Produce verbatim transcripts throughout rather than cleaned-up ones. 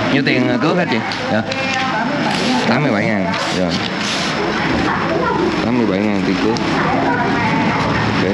Nhiêu tiền cước hết chị? Dạ. tám mươi bảy ngàn. Dạ. tám mươi bảy ngàn tiền cước. Ok.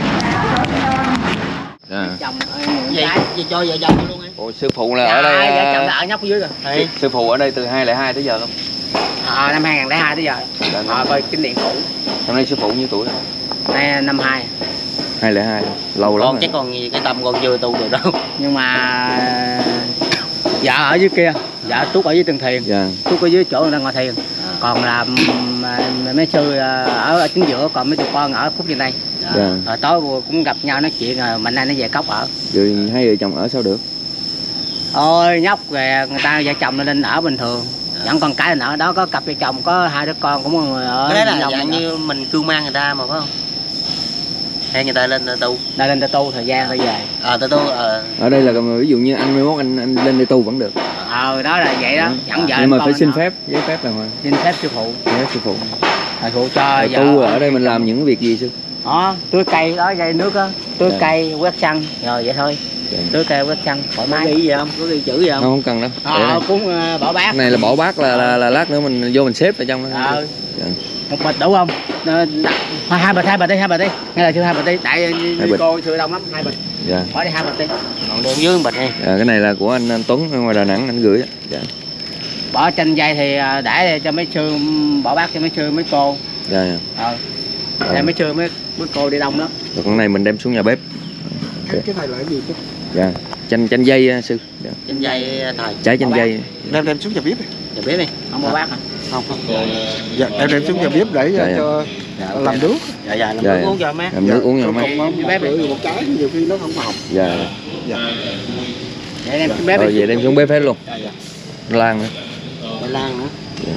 Dạ. Chồng vậy, vậy cho vợ chồng luôn em. Ồ, sư phụ là ở đây. Vợ chồng là ở nhóc dưới rồi. Sư, sư phụ ở đây từ hai không không hai tới giờ luôn. À, năm hai không không hai tới giờ. À, coi kinh điển cũ. Năm nay sư phụ nhiêu tuổi rồi? Nay năm hai. hai không không hai. Lâu lắm Con rồi. chắc còn cái tâm con chưa tu được đâu. Nhưng mà vợ ở dưới kia, vợ Tút ở dưới Tân Thiền. Dạ. Tút ở dưới chỗ người ta ngồi thiền. À. Còn là mấy sư ở, ở chính giữa, còn mấy tụi con ở Phúc trên đây. Dạ. Rồi tối cũng gặp nhau nói chuyện rồi mình nay nó về cốc ở. Rồi hai vợ chồng ở sao được? Ôi nhóc về người ta vợ chồng lên ở bình thường. Vẫn còn cái là ở đó có cặp vợ chồng có hai đứa con cũng người ở. Cái đấy là dạng như mình cưu mang người ta mà phải không? Hay người ta lên tu? Đã lên tu thời gian rồi về. Ờ à, tu ờ. Ở đây là ví dụ như anh mai mốt anh anh lên đây tu vẫn được. Ờ đó là vậy đó. Vẫn vợ. Nhưng mà phải xin phép, giấy phép là mà. Xin phép sư phụ. Giấy phép sư phụ. Thầy phụ cho vợ. Tu ở đây mình làm những cái việc gì sư? Đó, tưới cây đó, dây nước á, tưới dạ. Cây quét sân rồi vậy thôi. Dạ. Tưới cây quét sân thoải mái. Có ghi gì không? Có ghi chữ gì không? Không, không cần đâu. Ờ, cũng uh, bỏ bát. Cái này là bỏ bát là, là là lát nữa mình vô mình xếp ở trong đó. Ờ. Dạ. Một bịch đủ không? Hai, hai bịch, hai bịch đi, hai bịch đi. Ngay là chưa hai bịch đi. Tại cô chưa đông lắm, hai bịch. Dạ. Bỏ đi hai bịch đi. Còn đường dưới một bịch đi. Dạ, cái này là của anh, anh Tuấn ở ngoài Đà Nẵng anh gửi á. Dạ. Bỏ chanh dây thì để cho mấy sư bỏ bát cho mấy sư mấy cô. Dạ. Dạ. Ờ. Để mấy sư mấy mấy cô đi đông lắm. Rồi con này mình đem xuống nhà bếp. Okay. Cái này là cái gì chứ? Dạ. Chanh chanh dây sư. Dạ. Chanh dây thầy. Trái chanh dây. Đem đem xuống nhà bếp đi. Nhà bếp đi. Không bỏ bát hả? Không không. Dạ, em đem xuống nhà bếp để dạ, cho dạ, làm nước. Dạ dạ làm dạ, nước dạ. uống cho má. Làm nước uống cho má. Còn bếp đi một cái nhiều khi nó không hợp. Dạ. Dạ. Vậy đem xuống bếp đi. Rồi về đem xuống bếp hết luôn. Dạ dạ. Lan nữa. Dạ lan nữa.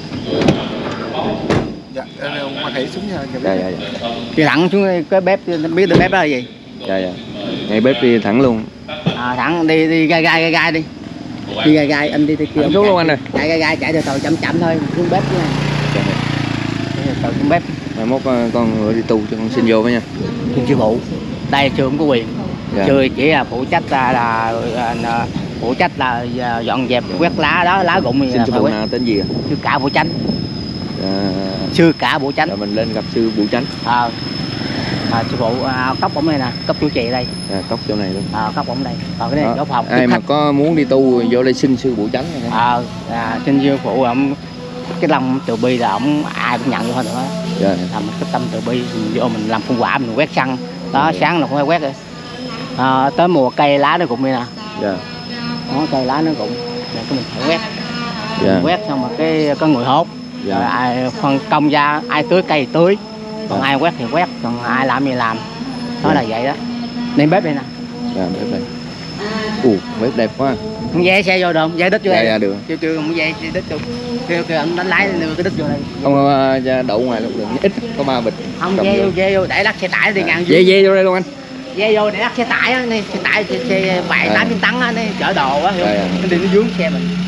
Dạ, em mang thảy xuống nhà bếp. Dạ dạ dạ. Đi thẳng xuống cái bếp, biết được bếp đó là gì? Dạ dạ. Ngay bếp đi thẳng luôn. À thẳng đi đi gai gai gai gai đi. Đi gai gai anh đi đi kia. Xuống luôn anh ơi. Chạy gai gai chạy từ từ chậm chậm thôi, xuống bếp nha. Dạ. Từ xuống bếp. Mai mốt con đi tu cho con xin vô với nha. Xin sư phụ. Đây chưa không có quyền. Dạ. Chưa chỉ là phụ trách là, là, là phụ trách là dọn dẹp quét lá đó, lá rụng. Xin sư phụ nào tên gì ạ? Sư cả Bộ Chánh. Dạ. Sư cả Bộ Chánh. Dạ, mình lên gặp sư Bộ Chánh. Ờ. À, sư phụ à, cốc ổng đây nè, cốc chủ trì đây. À, cốc chỗ này luôn. À, cốc ổng đây. Còn cái này chỗ phòng. Ai mà có muốn đi tu vô đây xin sư Bộ Chánh. Ờ, à, xin sư phụ ổng cái lòng từ bi là ổng ai cũng nhận vô thôi nữa. Dạ. Làm cái tâm từ bi mình vô mình làm phong quả mình quét sân. Đó dạ. Sáng là cũng phải quét rồi. À, tới mùa cây lá nó cũng đi nè. Dạ. Đó, cây lá nó cũng rồi cái mình phải quét. Dạ. Mình quét xong mà cái có người hốt. Dạ. Rồi ai phân công ra ai tưới cây thì tưới. Còn dạ. Ai quét thì quét, còn ai làm gì làm. Đó dạ. Là vậy đó. Nên bếp đây nè. Dạ, bếp đây. Ủa, bếp đẹp quá. Không dễ xe vô được không? Dễ đít vô dạ, đây. Dạ, được. Kêu kêu không dễ đít vô. Kêu kêu anh đánh lái đưa cái đít vô đây. Không đậu ngoài luôn được. Ít có ba bịch. Không dễ vô, dễ vô để lắc xe tải đi dạ. ngàn. Dễ dễ vô đây luôn anh. Dễ vô để lắc xe tải á, xe tải xe bảy tám mươi tấn á, chở đồ á, hiểu không? Nó đi nó vướng xe mình.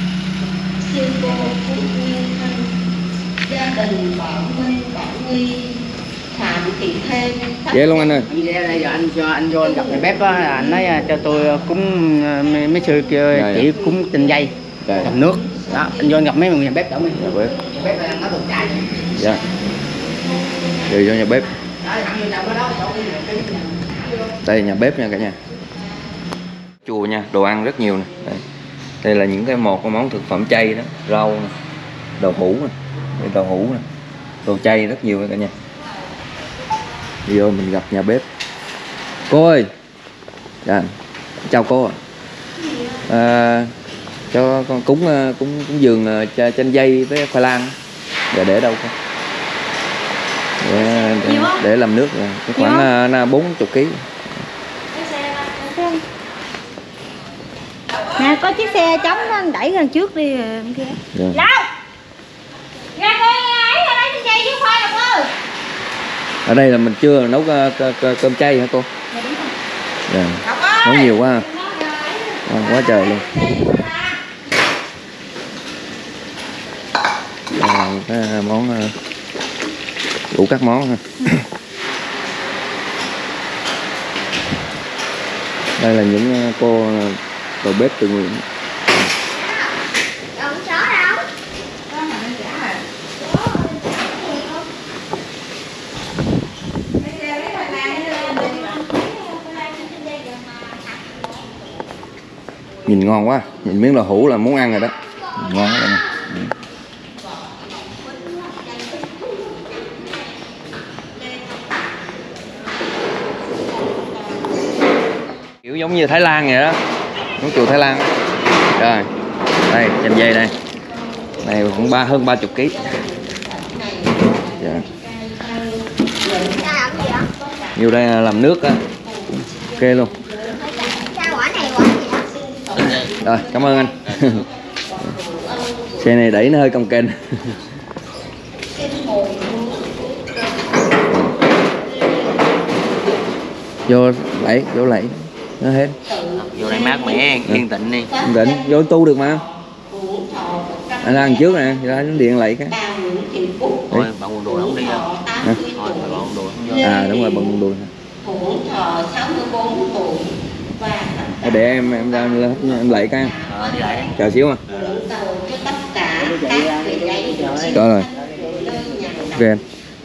Gia đình bọn Minh, bọn Nghi, Phạm Thị Thêm. Dễ luôn anh ơi. Anh về đây giờ anh cho anh vô anh gặp nhà bếp á, anh nói cho tôi cúng mấy sư kia dạ, chỉ dạ. Cúng tinh dây, dạ. Cầm nước. Đó, anh vô anh gặp mấy người nhà bếp đỡ mình. Nhà bếp. Nhà bếp đang nói đồ chai. Dạ. Đi vô nhà bếp. Đây nhà bếp nha cả nhà. Chùa nha, đồ ăn rất nhiều nè. Đây. Đây là những cái một cái món thực phẩm chay đó, rau nè, đậu hũ nè, đây đậu hũ nè, đồ chay rất nhiều cả nhà. Đi vô mình gặp nhà bếp. Cô ơi, dạ, chào cô ạ. À, cho con cúng cúng cúng dường chanh dây với khoai lang. Dạ để đâu con? Để, để, để làm nước rồi. Khoảng bốn mươi ký. Nè có chiếc xe chống nó đẩy gần trước đi kia. Dạ. Đâu? Ra coi ấy ở đây chay với khoai được ơi. Ở đây là mình chưa nấu cơm chay hả cô? Dạ đúng rồi. Dạ. Nấu nhiều quá ha. À, quá trời luôn. À, cái món đủ các món ha. Đây là những cô đầu bếp tự nguyện. Nhìn ngon quá, nhìn miếng đậu hũ là muốn ăn rồi đó. Ngon quá nè. Kiểu giống như Thái Lan vậy đó, món chùa Thái Lan. Rồi, đây chanh dây đây, này cũng ba hơn ba chục ký. Dạ. Nhiều đây là làm nước á, ok luôn. Rồi, cảm ơn anh. Xe này đẩy nó hơi cồng kềnh. Vô lẫy, vô lẫy nó hết. Vô đây mát mẻ, yên tĩnh đi. Yên tĩnh, vô tu được mà. Anh ra trước nè, ra đến điện lẫy cái. Thôi, bạn quần đùi không đi đâu. Thôi, bạn quần đùi không vô. À đúng rồi, bằng quần đùi. Để em em ra lên em lẫy cái. Ờ, đi lại. Chờ xíu mà. Rồi rồi. Ok em.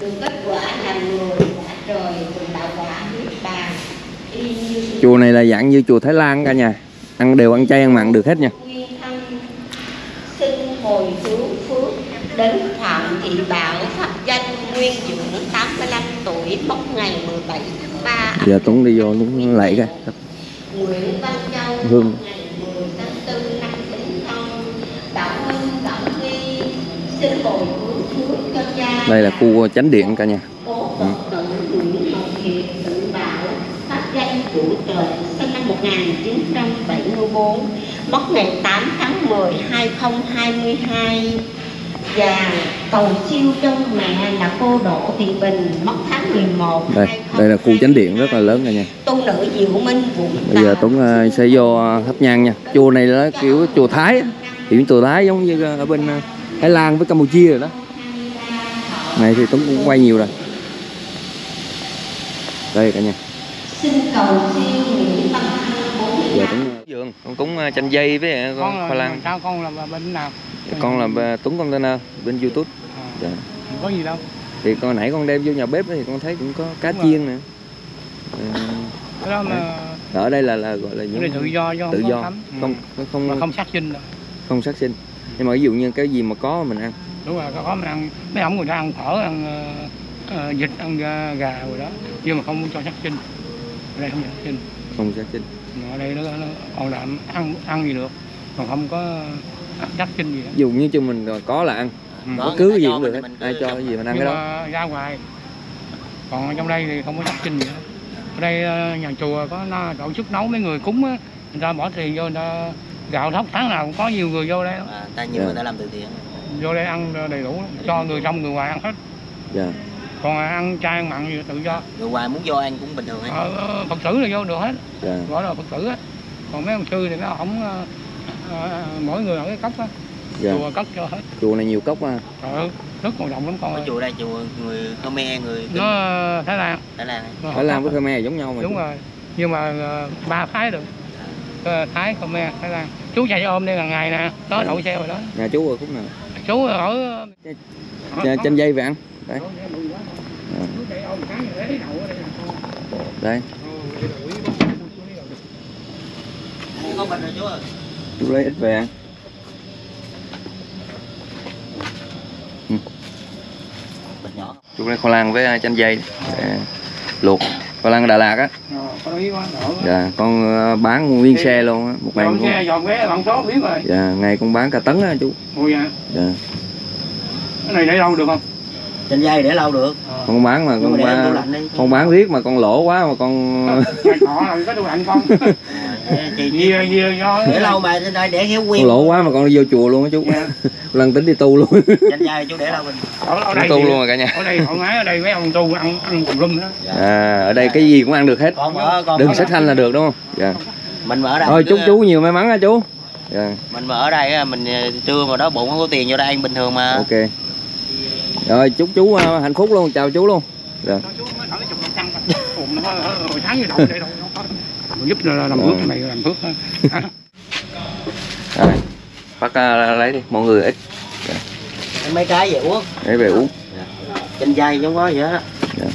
Chùa này là dạng như chùa Thái Lan cả nhà, ăn đều ăn chay ăn mặn được hết nha. Xin hồi cứu phước đến Phạm Thị Bảo, pháp danh Nguyên Dưỡng, tám mươi lăm tuổi, mất ngày mười bảy tháng ba. Giờ Tuấn đi vô Tuấn lạy cái. Nguyễn Văn Châu, Hương. ngày mười tháng tư năm Bính Thân. Bảo Hưng, Bảo Nghi, xin hồi cứu phước cho cha. Đây là khu chánh điện cả nhà. Cố Phật tử Nguyễn Ngọc Hiệp, tự Bảo, pháp danh Chủ Trời, sinh năm một nghìn chín trăm bảy mươi tư, mất ngày tám tháng mười hai nghìn không trăm hai mươi hai. Và cầu siêu trong mẹ là cô Đỗ Thị Bình, mất tháng mười một. Đây, đây là khu chánh điện rất là lớn cả nhà. Tu nữ Diệu Minh Vũng Tàu. Bây giờ Tuấn uh, sẽ vô uh, thắp nhang nha. Chùa này là kiểu chùa Thái, kiểu chùa Thái giống như ở bên uh, Thái Lan với Campuchia rồi đó. Này thì Tuấn cũng quay nhiều rồi. Đây cả nhà. Xin cầu siêu Nguyễn Văn Hưng. Giờ Tuấn giường, con Tuấn uh, chanh dây với uh, con khoai lang. Sao con là bên nào? Con là uh, Tuấn Container bên YouTube. À, Dạ. không có gì đâu. Thì con nãy con đem vô nhà bếp thì con thấy cũng có cá chiên nè. Uh, Cái đó mà ở đây là là gọi là những cái này tự do chứ không tự có do, cấm. không Ừ. không Mà không, không sát sinh đâu. không sát sinh. Nhưng mà ví dụ như cái gì mà có mình ăn. Đúng rồi, có mình ăn mấy ông người ta ăn phở, ăn uh, uh, vịt, ăn uh, gà rồi đó, nhưng mà không cho sát sinh. Ở đây không cho sát sinh. Không sát sinh. Ở đây nó, nó còn là ăn ăn gì được, còn không có sát sinh gì đó. Ví dụ như cho mình có là ăn. Ừ. Bất cứ cái gì cũng được hết. Ai cho cái gì mình ăn cái đó. Mà ra ngoài, còn ở trong đây thì không có sát sinh gì hết. Ở đây nhà chùa có nó tổ chức nấu mấy người cúng á, người ta bỏ tiền vô, người ta gạo thóc tháng nào cũng có nhiều người vô đây. À, ta nhiều Dạ. người ta làm từ thiện. Vô đây ăn đầy đủ, cho người trong người ngoài ăn hết. Dạ. Còn ăn chay ăn mặn gì tự do. Người ngoài muốn vô ăn cũng bình thường ấy. Ờ, Phật tử là vô được hết, Dạ. gọi là Phật tử á. Còn mấy ông sư thì nó không, uh, uh, mỗi người ở cái cốc á, Dạ. chùa cất cho hết. Chùa này nhiều cốc mà. Trời ơi, rất còn rộng lắm con Ở ơi. chùa đây chùa người Khmer, người Nó uh, Thái Lan. Thái Lan ấy. Nó Thái Lan học với cốc á. Khmer giống nhau mà. Đúng rồi, nhưng mà uh, ba phái được. Uh, Thái, Khmer, Thái Lan. Chú chạy ôm đây là ngày nè, đó Dạ. đậu xe rồi đó. Nhà chú ở khúc nào? Chú ở Ch chanh dây về ăn. Đấy. À. Đây. Không bình rồi chú ơi. Chú lấy ít về ăn. Ừ. Bình nhỏ. Chú lấy khoai lang với chanh dây để luộc. Khoai lang Đà Lạt á. Dạ, con uh, bán nguyên xe luôn á, một ngày Dọn con. xe, dọn vé, bằng số biết rồi. Dạ, ngày con bán cả tấn á chú. Ôi dạ. Dạ. Cái này để lâu được không? Trên dây để lâu được. Con bán mà Nhưng con mà để bán, tủ lạnh đi. con bán riết mà con lỗ quá mà con Họ là có tủ lạnh con. Chị Gì gì do để lâu mà trên đây để khéo con nguyên. lỗ quá mà con đi vô chùa luôn á chú. Dạ. Lần tính đi tu luôn. Trên dây chú để lâu mình. Ở, ở đây tu thì- luôn rồi cả nhà. Ở đây thoải mái, ở đây mấy ông tu ăn ăn tùm lum đó. À, ở đây cái gì cũng ăn được hết. Con ở con Đừng ở- sách thanh là được đúng không? Dạ. mình mà ở đây. Thôi cứ- chúc chú nhiều may mắn á chú. Dạ. Mình mà ở đây á, mình trưa mà đói bụng không có tiền vô đây ăn bình thường mà. Ok. Rồi chúc chú uh, hạnh phúc luôn, chào chú luôn. Rồi. Chú mới thở chục phần trăm thôi. Ủa, hồi tháng như đậu để đâu nó có. Giúp là làm phước, này làm phước thôi. Rồi. Bắt uh, lấy đi, mọi người ít Mấy cái về uống. để về uống. Trên dây không có gì hết á. Dạ.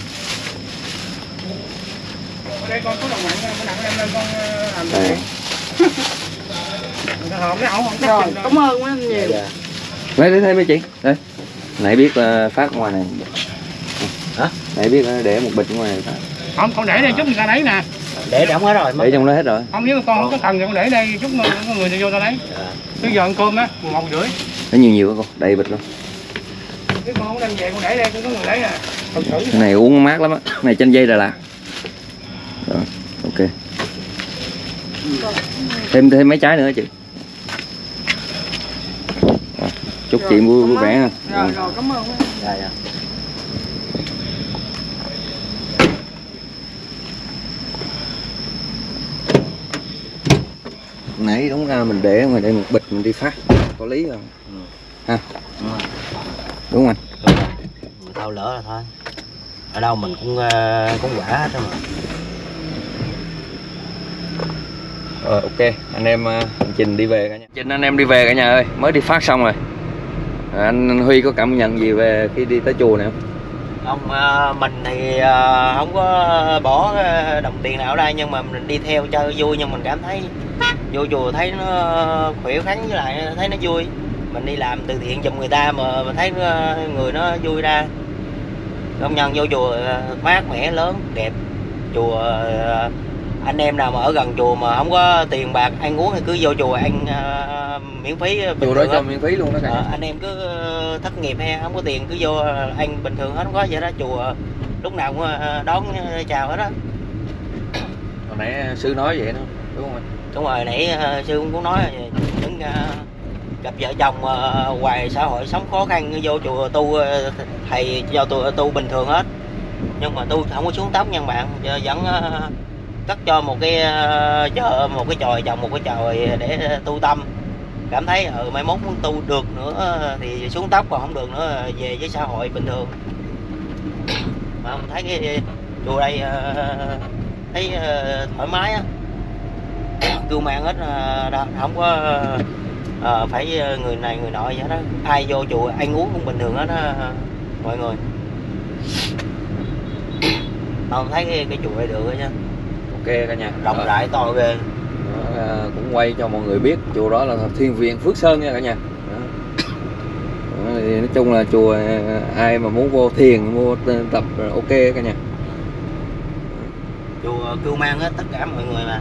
Ở đây con có đồng mạnh, con nặng em lên con làm Đây. Rồi, cảm ơn quá anh nhiều. Lấy lấy thêm mấy chị. Đây. Nãy biết uh, phát ngoài này. Hả? Nãy biết uh, để một bịch ngoài này. Không, con để đây chút người ta lấy nè. Để trong hết rồi. Để trong đó hết rồi. Không, nếu con không có cần thì con để đây chút có người ta vô ta lấy. Bây giờ ăn cơm á, một rưỡi. Nó nhiều nhiều á con, đầy bịch luôn. Nếu con không đem về con để đây cũng có người lấy nè. Cái này uống mát lắm á. Cái này chanh dây Đà Lạt. Rồi, ok. Thêm thêm mấy trái nữa chị. Rồi, chúc chị vui vui vẻ ha. Rồi rồi, cảm ơn. Dạ dạ. Nãy đúng ra mình để ngoài đây một bịch mình đi phát có lý rồi. Ừ. Ha. Đúng rồi. Đúng không anh? Đúng rồi. Mình thao lỡ là thôi. Ở đâu mình cũng uh, cũng quả hết mà. Rồi ok, anh em uh, anh Trình đi về cả nhà. Trình anh em đi về cả nhà ơi, mới đi phát xong rồi. À, anh Huy có cảm nhận gì về khi đi tới chùa này không? Ông uh, mình thì uh, không có bỏ đồng tiền nào ở đây, nhưng mà mình đi theo chơi vui, nhưng mình cảm thấy vô chùa thấy nó khỏe khoắn, với lại thấy nó vui. Mình đi làm từ thiện giùm người ta mà mình thấy nó, người nó vui ra. Công nhân vô chùa mát mẻ, lớn, đẹp. Chùa anh em nào mà ở gần chùa mà không có tiền bạc ăn uống thì cứ vô chùa ăn uh, miễn phí. Chùa đó cho miễn phí luôn đó cả nhà. Uh, anh em cứ thất nghiệp hay không có tiền cứ vô ăn bình thường hết, không có vậy đó. Chùa lúc nào cũng đón chào hết đó. Hồi nãy sư nói vậy đó, đúng không anh? Đúng rồi, nãy uh, sư cũng nói những uh, cặp vợ chồng uh, ngoài xã hội sống khó khăn vô chùa tu, uh, thầy cho tu, tu bình thường hết, nhưng mà tu không có xuống tóc nha bạn, vẫn uh, cất cho một cái uh, chợ, một cái chòi trồng một cái chòi để tu tâm. Cảm thấy ở ừ, mai mốt muốn tu được nữa thì xuống tóc, còn không được nữa về với xã hội bình thường. Mà mình thấy cái chùa đây uh, thấy uh, thoải mái á, cưu mang hết, uh, không có uh, phải người này người nọ vậy đó. Ai vô chùa ăn uống cũng bình thường hết đó mọi người. Không thấy cái, cái chùa đây được chứ. Ok cả nhà. Rộng rãi to ghê. Đó, à, cũng quay cho mọi người biết chùa đó là Thiền viện Phước Sơn nha cả nhà. Đó. Đó, thì nói chung là chùa ai mà muốn vô thiền, mua tập ok cả nhà. Chùa cưu mang hết tất cả mọi người mà.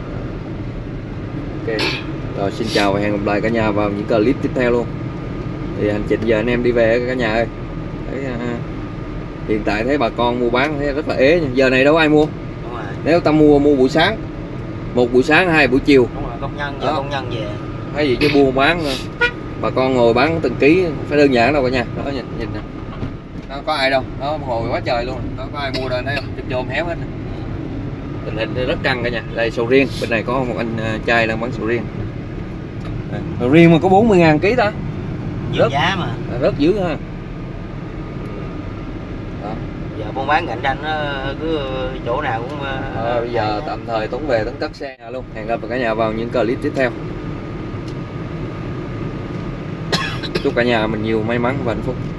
Ok. Rồi xin chào và hẹn gặp lại cả nhà vào những clip tiếp theo luôn. Thì hành trình giờ anh em đi về cả nhà ơi. Thấy, à, hiện tại thấy bà con mua bán thấy rất là ế. Giờ này đâu có ai mua. Đúng rồi. Nếu ta mua mua buổi sáng, một buổi sáng, hai buổi chiều. Đúng rồi, công nhân giờ công nhân về. Thấy gì chứ buôn bán bà con ngồi bán từng ký phải đơn giản đâu cả nhà. Đó nhìn nhìn nè. Nó có ai đâu, nó ngồi quá trời luôn. Nó có ai mua đâu, thấy không? Chôm chôm héo hết. Tình hình rất căng cả nhà. Đây sầu riêng, bên này có một anh trai đang bán sầu riêng. Sầu riêng mà có bốn mươi ngàn ký ta. Dư giá mà. Rất dữ ha. Đó. Giờ buôn bán cạnh tranh nó cứ chỗ nào cũng à, bây giờ tạm thời Tuấn về Tuấn cất xe luôn. Hẹn gặp cả nhà vào những clip tiếp theo. Chúc cả nhà mình nhiều may mắn và hạnh phúc.